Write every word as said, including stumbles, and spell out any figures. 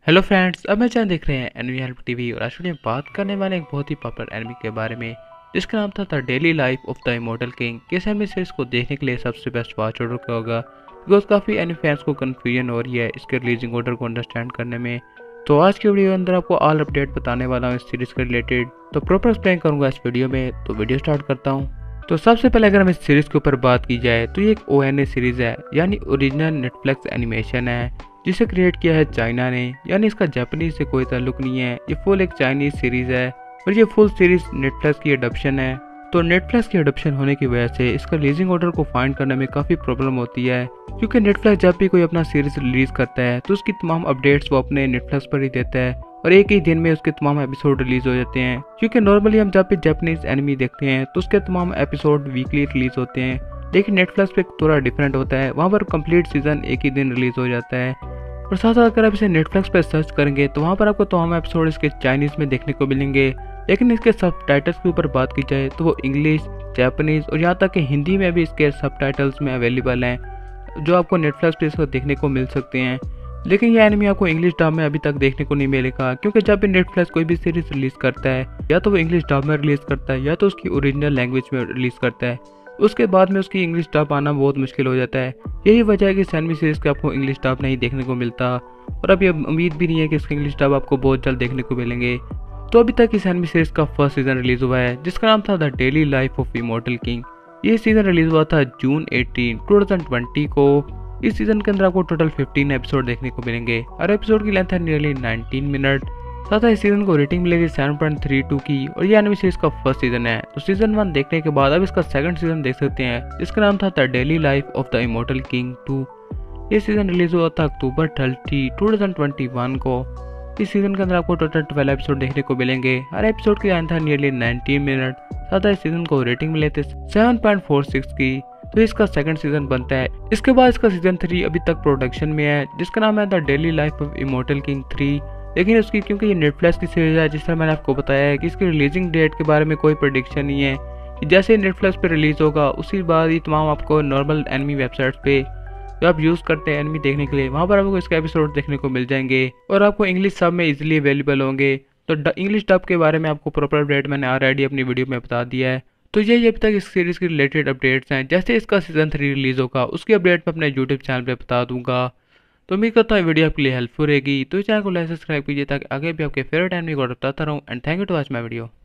Hello friends, अब मैं channel देख रहे हैं एनिमी हेल्प टीवी और आज हम बात करने वाले एक बहुत ही पॉपुलर एनिमी के बारे में जिसका नाम था the daily life of the immortal king. किस एनिमी सीरीज को देखने के लिए सबसे बेस्ट वॉच ऑर्डर क्या होगा, बिकॉज काफ़ी एनिमी फैंस को कन्फ्यूजन हो रही है इसके रिलीजिंग ऑर्डर को अंडरस्टैंड करने में। तो आज की वीडियो के अंदर आपको ऑल अपडेट बताने वाला हूँ इस सीरीज के रिलेटेड, तो प्रॉपर एक्सप्लेन करूँगा इस वीडियो में। तो वीडियो स्टार्ट करता हूँ। तो सबसे पहले अगर हम इस सीरीज के ऊपर बात की जाए तो ये एक ओ एन ए सीरीज है, यानी ओरिजिनल नेटफ्लिक्स एनिमेशन है, जिसे क्रिएट किया है चाइना ने, यानी इसका जापानीज से कोई ताल्लुक नहीं है। ये फुल एक चाइनीज सीरीज है और ये फुल सीरीज नेटफ्लिक्स की एडप्शन है। तो नेटफ्लिक्स की एडप्शन होने की वजह से इसका रिलीजिंग ऑर्डर को फाइंड करने में काफ़ी प्रॉब्लम होती है, क्योंकि नेटफ्लिक्स जब भी कोई अपना सीरीज रिलीज करता है तो उसकी तमाम अपडेट्स वो अपने नेटफ्लिक्स पर ही देता है और एक ही दिन में उसके तमाम एपिसोड रिलीज हो जाते हैं। क्योंकि नॉर्मली हम जब भी जापानीज एनिमी देखते हैं तो उसके तमाम एपिसोड वीकली रिलीज होते हैं, लेकिन नेटफ्लिक्स पे थोड़ा डिफरेंट होता है, वहाँ पर कंप्लीट सीजन एक ही दिन रिलीज हो जाता है। और साथ साथ अगर आप इसे नेटफ्लिक्स पर सर्च करेंगे तो वहाँ पर आपको तमाम एपिसोड इसके चाइनीज़ में देखने को मिलेंगे, लेकिन इसके सब टाइटल्स के ऊपर बात की जाए तो वो इंग्लिश, जापानीज़ और यहाँ तक कि हिंदी में भी इसके सब टाइटल्स में अवेलेबल हैं, जो आपको नेटफ्लिक्स पे इसको देखने को मिल सकते हैं। लेकिन ये एनिमी आपको इंग्लिश डब में अभी तक देखने को नहीं मिलेगा, क्योंकि जब भी नेटफ्लिक्स कोई भी सीरीज रिलीज़ करता है या तो वो इंग्लिश डब में रिलीज़ करता है या तो उसकी ओरिजिनल लैंग्वेज में रिलीज़ करता है, उसके बाद में उसकी इंग्लिश डब आना बहुत मुश्किल हो जाता है। यही वजह है कि इस एनिमी सीरीज़ के आपको इंग्लिश डब नहीं देखने को मिलता और अभी उम्मीद भी नहीं है कि इसके इंग्लिश डब आपको बहुत जल्द देखने को मिलेंगे। तो अभी तक इस एनिमी सीरीज़ का फर्स्ट सीज़न रिलीज़ हुआ है, जिसका नाम था the daily life of immortal king. ये सीज़न रिलीज़ हुआ था June eighteen two thousand twenty को। इस सीज़न के अंदर आपको टोटल फिफ्टीन एपिसोड देखने को मिलेंगे। हर एपिसोड की लेंथ है नियरली नाइनटीन मिनट। साथ ही इस सीज़न को रेटिंग मिलेगी सेवन पॉइंट थ्री टू की और ये एनिमी सीरीज का फर्स्ट सीज़न है। तो सीज़न वन देखने के बाद अब इसका सेकंड सीज़न देख सकते हैं, जिसका नाम था the daily life of the immortal king two. ये सीज़न रिलीज हुआ था October thirty two thousand twenty one को। इस सीज़न के अंदर आपको टोटल ट्वेल्व एपिसोड देखने को मिलेंगे। हर एपिसोड की लेंथ है नियरली नाइनटीन मिनट। साथ ही इस सीज़न को रेटिंग मिले थे सेवन पॉइंट फोर सिक्स की। तो इसका सेकंड सीज़न बनता है। इसके बाद इसका सीज़न थ्री अभी तक प्रोडक्शन में है, जिसका नाम है the daily life of immortal king three. लेकिन उसकी क्योंकि ये नेटफ्लिक्स की सीरीज है, जिस तरह मैंने आपको बताया है कि इसकी रिलीजिंग डेट के बारे में कोई प्रेडिक्शन नहीं है, कि जैसे नेटफ्लिक्स पे रिलीज़ होगा उसी बाद ही तमाम आपको नॉर्मल एनिमी वेबसाइट्स पे जो आप यूज़ करते हैं एनिमी देखने के लिए, वहाँ पर आपको इसके एपिसोड देखने को मिल जाएंगे और आपको इंग्लिश सब में इजीली अवेलेबल होंगे। तो इंग्लिश डब के बारे में आपको प्रॉपर अपडेट मैंने ऑलरेडी अपनी वीडियो में बता दिया है। तो ये अभी तक इस सीरीज़ की रिलेटेड अपडेट्स हैं। जैसे इसका सीज़न थ्री रिलीज़ होगा उसकी अपडेट मैं अपने यूट्यूब चैनल पे बता दूंगा। तो उम्मीद करता हूँ वीडियो आपके लिए हेल्पफुल रहेगी। तो इस चैनल को लाइक सब्सक्राइब कीजिए ताकि आगे भी आपके फेवरेट एनिमी को बताता रहूँ। And thank you to watch my video.